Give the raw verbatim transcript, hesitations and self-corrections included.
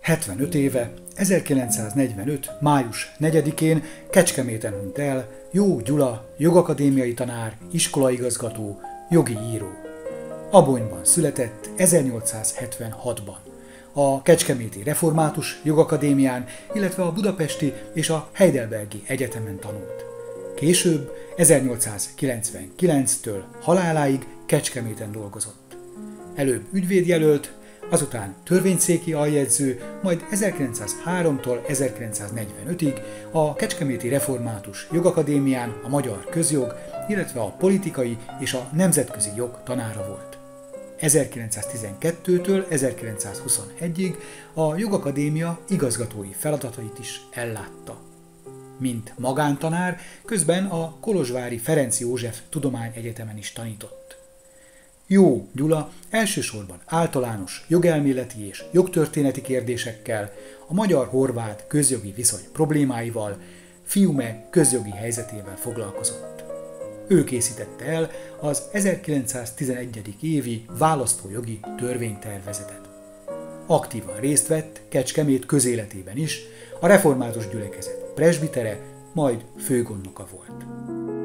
hetvenöt éve, ezerkilencszáznegyvenöt. május negyedikén Kecskeméten hunyt el Jó Gyula, jogakadémiai tanár, iskolaigazgató, jogi író. Abonyban született ezernyolcszázhetvenhatban. A Kecskeméti Református Jogakadémián, illetve a Budapesti és a Heidelbergi Egyetemen tanult. Később ezernyolcszázkilencvenkilenctől haláláig Kecskeméten dolgozott. Előbb ügyvédjelölt, azután törvényszéki aljegyző, majd ezerkilencszázháromtól ezerkilencszáznegyvenötig a Kecskeméti Református Jogakadémián a magyar közjog, illetve a politikai és a nemzetközi jog tanára volt. ezerkilencszáztizenkettőtől ezerkilencszázhuszonegyig a Jogakadémia igazgatói feladatait is ellátta. Mint magántanár, közben a kolozsvári Ferenc József Tudományegyetemen is tanított. Jó Gyula elsősorban általános jogelméleti és jogtörténeti kérdésekkel, a magyar-horvát közjogi viszony problémáival, fiume közjogi helyzetével foglalkozott. Ő készítette el az ezerkilencszáztizenegy. évi választójogi törvénytervezetet. Aktívan részt vett Kecskemét közéletében is, a református gyülekezet presbitere, majd főgondnoka volt.